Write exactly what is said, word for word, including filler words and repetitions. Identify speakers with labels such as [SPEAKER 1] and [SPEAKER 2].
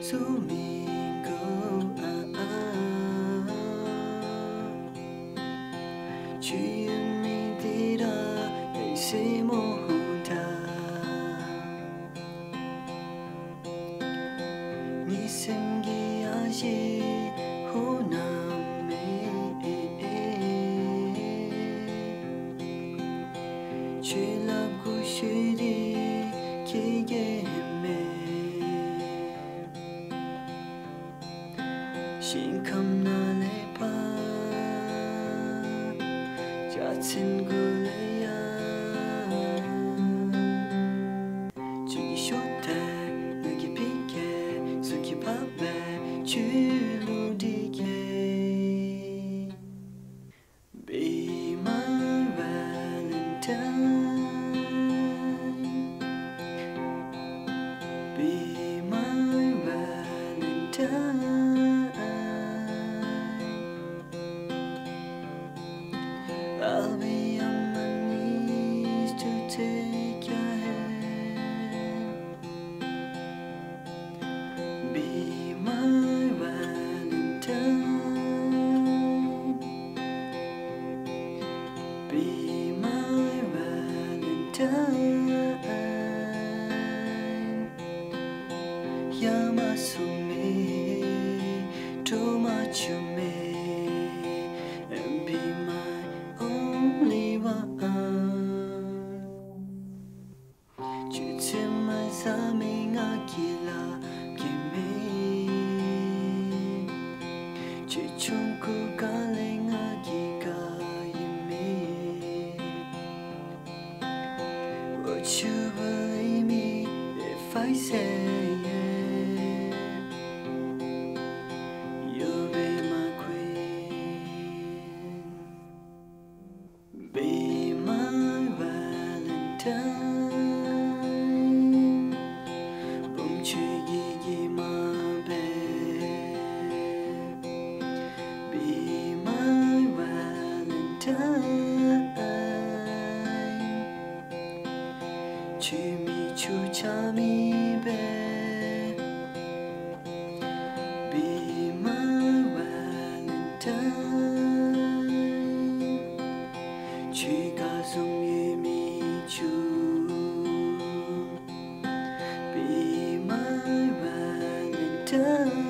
[SPEAKER 1] Domingo, ah ah, chuyện mình đi ra ngày sẽ mô ta, ni 생기 아직 호남에 죄라고 쉬리 기게 신감나네 봐 자친구래야 주기 쇼때 너기 비게 숙이 밥에 줄루디게 Be my Valentine, be my Valentine. I'll be on my knees to take your hand. Be my Valentine, be my Valentine. Yamasume, Tomachume, and be my only one. 주체만 사명하기라 김에 주춤고 갈랭하기가 임해. Would you believe me if I say you'll be my queen? Be my Valentine, 뭉치기기만 배. Be my Valentine, 취미 추참이 배. Be my Valentine, 쥐가슴 예미주. Be my Valentine.